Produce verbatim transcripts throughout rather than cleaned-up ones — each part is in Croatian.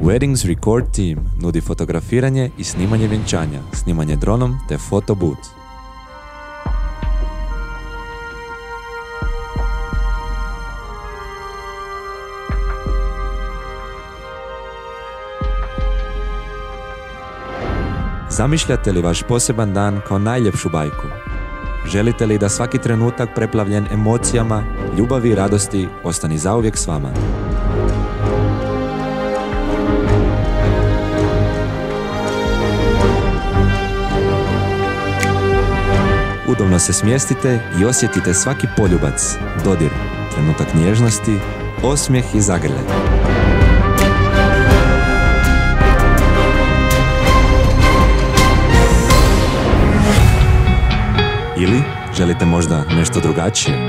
Weddings Record Team nudi fotografiranje i snimanje vjenčanja, snimanje dronom te photo booth. Zamišljate li vaš poseban dan kao najljepšu bajku? Želite li da svaki trenutak preplavljen emocijama, ljubavi i radosti ostane zauvijek s vama? Udobno se smjestite i osjetite svaki poljubac, dodir, trenutak nježnosti, osmijeh i zagrljaj. Ili želite možda nešto drugačije?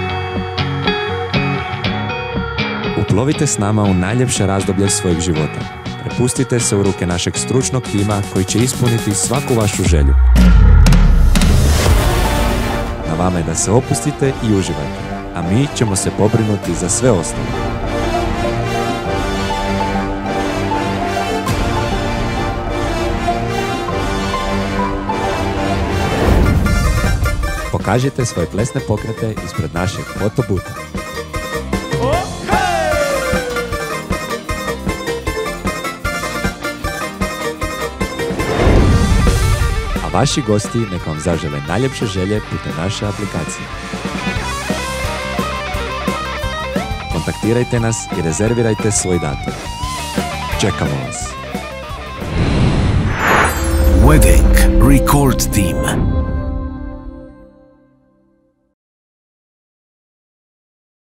Uplovite s nama u najljepše razdoblje svojeg života. Prepustite se u ruke našeg stručnog tima koji će ispuniti svaku vašu želju. Na vama je da se opustite i uživajte, a mi ćemo se pobrinuti za sve ostalo. Pokažite svoje plesne pokrete ispred našeg fotobuta. A vaši gosti neka vam zažele najljepše želje putem naše aplikacije. Kontaktirajte nas i rezervirajte svoj datum. Čekamo vas. Wedding Record Team.